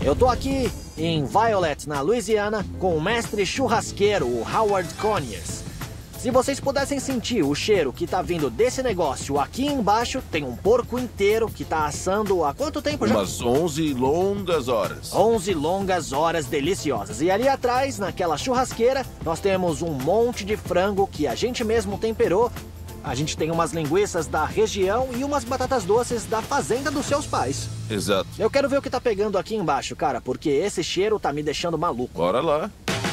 Eu tô aqui em Violet, na Louisiana, com o mestre churrasqueiro, o Howard Conyers. Se vocês pudessem sentir o cheiro que tá vindo desse negócio aqui embaixo, tem um porco inteiro que tá assando há quanto tempo já? Umas 11 longas horas. 11 longas horas deliciosas. E ali atrás, naquela churrasqueira, nós temos um monte de frango que a gente mesmo temperou. A gente tem umas linguiças da região e umas batatas doces da fazenda dos seus pais. Exato. Eu quero ver o que tá pegando aqui embaixo, cara, porque esse cheiro tá me deixando maluco. Bora lá.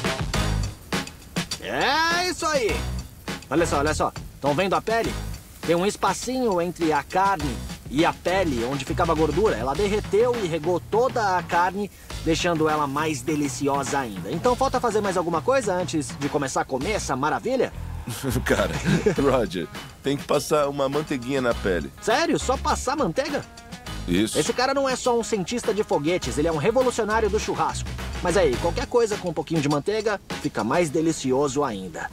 É isso aí! Olha só. Estão vendo a pele? Tem um espacinho entre a carne e a pele, onde ficava a gordura. Ela derreteu e regou toda a carne, deixando ela mais deliciosa ainda. Então falta fazer mais alguma coisa antes de começar a comer essa maravilha? Cara, Roger, tem que passar uma manteiguinha na pele. Sério? Só passar manteiga? Isso. Esse cara não é só um cientista de foguetes, ele é um revolucionário do churrasco. Mas aí, qualquer coisa com um pouquinho de manteiga fica mais delicioso ainda.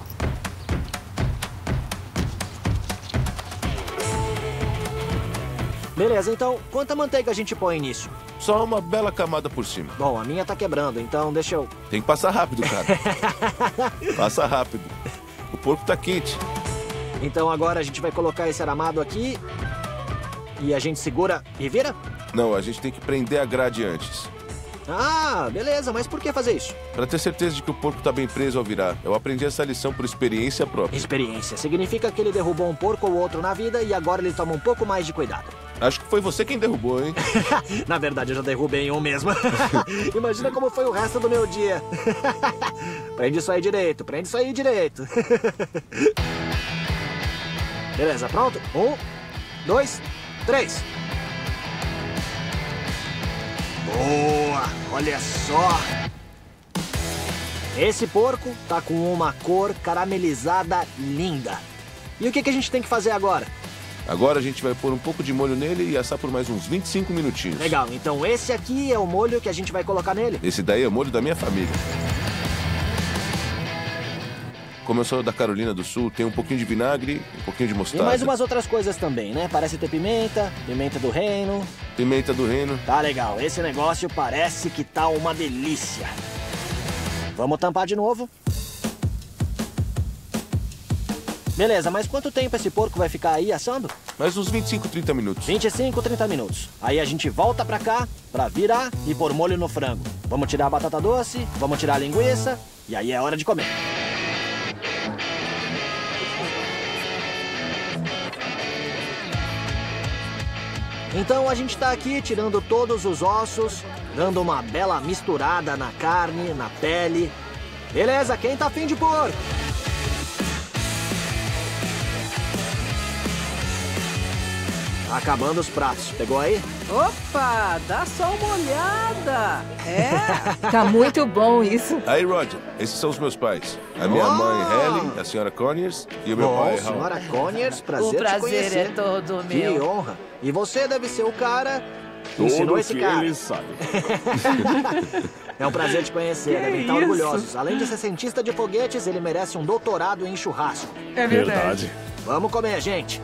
Beleza, então, quanta manteiga a gente põe nisso? Só uma bela camada por cima. Bom, a minha tá quebrando, então deixa eu... Tem que passar rápido, cara. Passa rápido. O porco tá quente. Então agora a gente vai colocar esse aramado aqui. E a gente segura e vira? Não, a gente tem que prender a grade antes. Ah, beleza, mas por que fazer isso? Pra ter certeza de que o porco tá bem preso ao virar. Eu aprendi essa lição por experiência própria. Experiência. Significa que ele derrubou um porco ou outro na vida e agora ele toma um pouco mais de cuidado. Acho que foi você quem derrubou, hein? Na verdade, eu já derrubei um mesmo. Imagina como foi o resto do meu dia. Prende isso aí direito, prende isso aí direito. Beleza, pronto? 1, 2, 3. Boa! Olha só! Esse porco tá com uma cor caramelizada linda. E o que a gente tem que fazer agora? Agora a gente vai pôr um pouco de molho nele e assar por mais uns 25 minutinhos. Legal, então esse aqui é o molho que a gente vai colocar nele? Esse daí é o molho da minha família. Como eu sou da Carolina do Sul, tem um pouquinho de vinagre, um pouquinho de E mostarda. mais umas outras coisas também, né? Parece ter pimenta, pimenta do reino. Pimenta do reino. Tá legal, esse negócio parece que tá uma delícia. Vamos tampar de novo. Beleza, mas quanto tempo esse porco vai ficar aí assando? Mais uns 25, 30 minutos. 25, 30 minutos. Aí a gente volta pra cá, pra virar e pôr molho no frango. Vamos tirar a batata doce, vamos tirar a linguiça, e aí é hora de comer. Então a gente tá aqui tirando todos os ossos, dando uma bela misturada na carne, na pele. Beleza, quem tá afim de pôr? Tá acabando os pratos. Pegou aí? Opa, dá só uma olhada. É. Tá muito bom isso. Aí, Roger, esses são os meus pais. A minha Oh! mãe, Helen, a senhora Conyers e o meu Bom, pai, Howard. senhora Conyers, prazer O te prazer conhecer. é todo Que meu. honra. E você deve ser o cara que ensinou esse cara. sabe. É um prazer te conhecer, Que devem estar isso? orgulhosos. Além de ser cientista de foguetes, ele merece um doutorado em churrasco. É Verdade. Vamos comer, gente.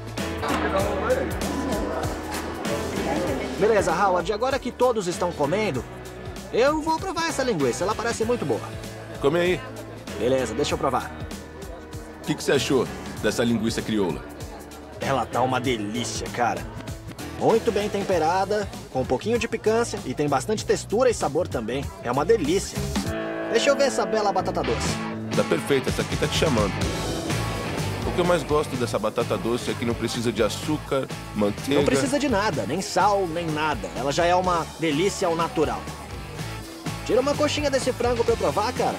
Beleza, Howard, agora que todos estão comendo, eu vou provar essa linguiça. Ela parece muito boa. Come aí. Beleza, deixa eu provar. O que você achou dessa linguiça crioula? Ela tá uma delícia, cara. Muito bem temperada, com um pouquinho de picância e tem bastante textura e sabor também. É uma delícia. Deixa eu ver essa bela batata doce. Tá perfeita, essa aqui tá te chamando. O que eu mais gosto dessa batata doce é que não precisa de açúcar, manteiga... Não precisa de nada, nem sal, nem nada. Ela já é uma delícia ao natural. Tira uma coxinha desse frango pra eu provar, cara.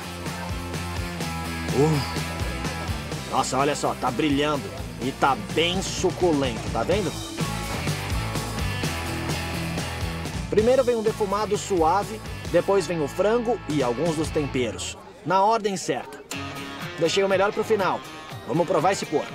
Nossa, olha só, tá brilhando. E tá bem suculento, tá vendo? Primeiro vem um defumado suave, depois vem o frango e alguns dos temperos. Na ordem certa. Deixei o melhor pro final. Vamos provar esse porco.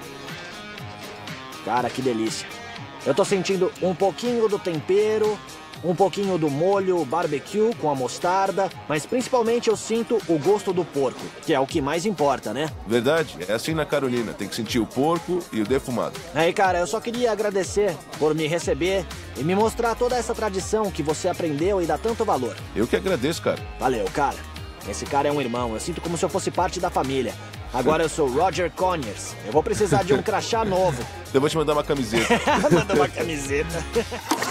Cara, que delícia. Eu tô sentindo um pouquinho do tempero, um pouquinho do molho barbecue com a mostarda, mas principalmente eu sinto o gosto do porco, que é o que mais importa, né? Verdade, é assim na Carolina. Tem que sentir o porco e o defumado. Aí, cara, eu só queria agradecer por me receber e me mostrar toda essa tradição que você aprendeu e dá tanto valor. Eu que agradeço, cara. Valeu, cara. Esse cara é um irmão, eu sinto como se eu fosse parte da família. Agora eu sou Roger Conyers. Eu vou precisar de um crachá novo. Eu vou te mandar uma camiseta. Manda uma camiseta.